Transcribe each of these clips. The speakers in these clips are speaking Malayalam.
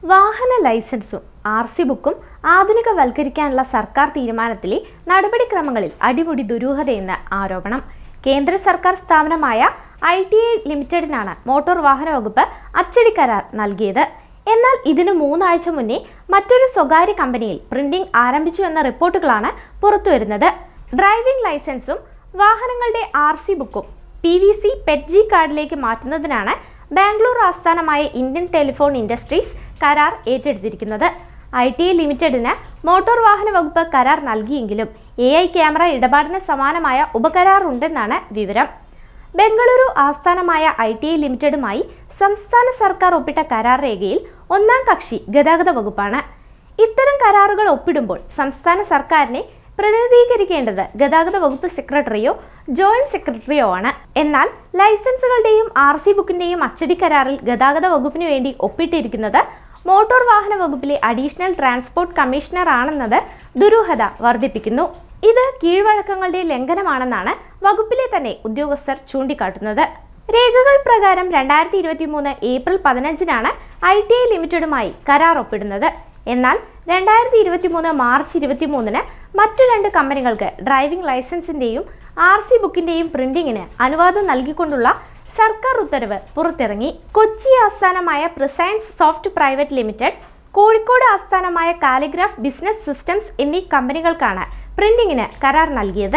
വാഹന ലൈസൻസും ആർസി ബുക്കും ആധുനികവൽക്കരിക്കാനുള്ള സർക്കാർ തീരുമാനത്തിലെ നടപടിക്രമങ്ങളിൽ അടിമുടി ദുരൂഹതയെന്ന് ആരോപണം. കേന്ദ്ര സർക്കാർ സ്ഥാപനമായ ITI ലിമിറ്റഡിനാണ് മോട്ടോർ വാഹന വകുപ്പ് അച്ചടി കരാർ നൽകിയത്. എന്നാൽ ഇതിനു 3 ആഴ്ച മുന്നേ മറ്റൊരു സ്വകാര്യ കമ്പനിയിൽ പ്രിന്റിംഗ് ആരംഭിച്ചു എന്ന റിപ്പോർട്ടുകളാണ് പുറത്തുവരുന്നത്. ഡ്രൈവിംഗ് ലൈസൻസും വാഹനങ്ങളുടെ ആർസി ബുക്കും PVC PET-G കാർഡിലേക്ക് മാറ്റുന്നതിനാണ് ബാംഗ്ലൂർ ആസ്ഥാനമായ ഇന്ത്യൻ ടെലിഫോൺ ഇൻഡസ്ട്രീസ് കരാർ ഏറ്റെടുത്തിരിക്കുന്നത്. ITI ലിമിറ്റഡിന് മോട്ടോർ വാഹന വകുപ്പ് കരാർ നൽകിയെങ്കിലും AI ക്യാമറ ഇടപാടിന് സമാനമായ ഉപകരാർ ഉണ്ടെന്നാണ് വിവരം. ബംഗളൂരു ആസ്ഥാനമായ ITI ലിമിറ്റഡുമായി സംസ്ഥാന സർക്കാർ ഒപ്പിട്ട കരാർ രേഖയിൽ 1-ാം കക്ഷി ഗതാഗത വകുപ്പാണ്. ഇത്തരം കരാറുകൾ ഒപ്പിടുമ്പോൾ സംസ്ഥാന സർക്കാരിനെ പ്രതിനിധീകരിക്കേണ്ടത് ഗതാഗത വകുപ്പ് സെക്രട്ടറിയോ ജോയിന്റ് സെക്രട്ടറിയോ ആണ്. എന്നാൽ ലൈസൻസുകളുടെയും ആർസി ബുക്കിന്റെയും അച്ചടി കരാറിൽ ഗതാഗത വകുപ്പിന് വേണ്ടി ഒപ്പിട്ടിരിക്കുന്നത് മോട്ടോർ വാഹന വകുപ്പിലെ അഡീഷണൽ ട്രാൻസ്പോർട്ട് കമ്മീഷണർ ആണെന്നത് ദുരൂഹത വർദ്ധിപ്പിക്കുന്നു. ഇത് കീഴ്വഴക്കങ്ങളുടെ ലംഘനമാണെന്നാണ് വകുപ്പിലെ തന്നെ ഉദ്യോഗസ്ഥർ ചൂണ്ടിക്കാട്ടുന്നത്. രേഖകൾ പ്രകാരം 2023 ഏപ്രിൽ 15-നാണ് ITI ലിമിറ്റഡുമായി കരാർ ഒപ്പിടുന്നത്. എന്നാൽ 2023 മാർച്ച് 23-ന് മറ്റു 2 കമ്പനികൾക്ക് ഡ്രൈവിംഗ് ലൈസൻസിന്റെയും ആർസി ബുക്കിന്റെയും പ്രിന്റിംഗിന് അനുവാദം നൽകിക്കൊണ്ടുള്ള സർക്കാർ ഉത്തരവ് പുറത്തിറങ്ങി. കൊച്ചി ആസ്ഥാനമായ പ്രിസൈൻസ് സോഫ്റ്റ് പ്രൈവറ്റ് ലിമിറ്റഡ്, കോഴിക്കോട് ആസ്ഥാനമായ കാലിഗ്രാഫ് ബിസിനസ് സിസ്റ്റംസ് എന്നീ കമ്പനികൾക്കാണ് പ്രിന്റിംഗിന് കരാർ നൽകിയത്.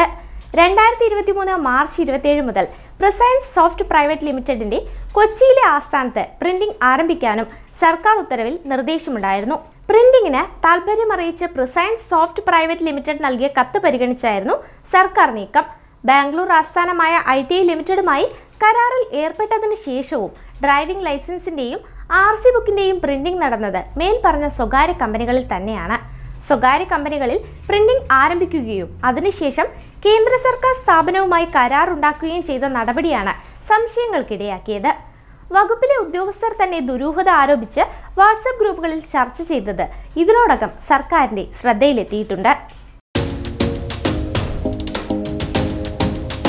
2023 മാർച്ച് 27 മുതൽ പ്രിസൈൻസ് സോഫ്റ്റ് പ്രൈവറ്റ് ലിമിറ്റഡിന്റെ കൊച്ചിയിലെ ആസ്ഥാനത്ത് പ്രിന്റിംഗ് ആരംഭിക്കാനും സർക്കാർ ഉത്തരവിൽ നിർദ്ദേശമുണ്ടായിരുന്നു. പ്രിന്റിംഗിന് താൽപര്യമറിയിച്ച് പ്രിസൈൻസ് സോഫ്റ്റ് പ്രൈവറ്റ് ലിമിറ്റഡ് നൽകിയ കത്ത് പരിഗണിച്ചായിരുന്നു സർക്കാർ നീക്കം. ബാംഗ്ലൂർ ആസ്ഥാനമായ ITI ലിമിറ്റഡുമായി കരാറിൽ ഏർപ്പെട്ടതിന് ശേഷവും ഡ്രൈവിംഗ് ലൈസൻസിന്റെയും ആർസി ബുക്കിന്റെയും പ്രിന്റിംഗ് നടന്നത് മേൽപ്പറഞ്ഞ സ്വകാര്യ കമ്പനികളിൽ തന്നെയാണ്. സ്വകാര്യ കമ്പനികളിൽ പ്രിന്റിംഗ് ആരംഭിക്കുകയും അതിനുശേഷം കേന്ദ്ര സർക്കാർ സ്ഥാപനവുമായി കരാർ ഉണ്ടാക്കുകയും ചെയ്ത നടപടിയാണ് സംശയങ്ങൾക്കിടയാക്കിയത്. വകുപ്പിലെ ഉദ്യോഗസ്ഥർ തന്നെ ദുരൂഹത ആരോപിച്ച് വാട്സാപ്പ് ഗ്രൂപ്പുകളിൽ ചർച്ച ചെയ്തത് ഇതിനോടകം സർക്കാരിന്റെ ശ്രദ്ധയിലെത്തിയിട്ടുണ്ട്.